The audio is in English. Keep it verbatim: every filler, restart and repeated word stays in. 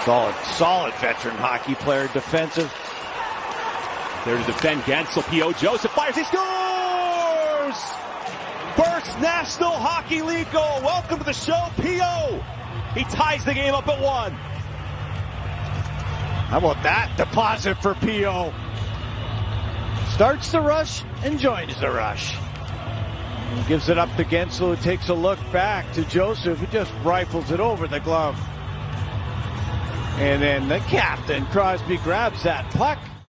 Solid, solid veteran hockey player, defensive. There to defend Gensel. P O Joseph fires, he scores! First National Hockey League goal. Welcome to the show, P O. He ties the game up at one. How about that deposit for P O? Starts the rush and joins the rush. He gives it up to Gensel, who takes a look back to Joseph, who just rifles it over the glove. And then the captain, Crosby, grabs that puck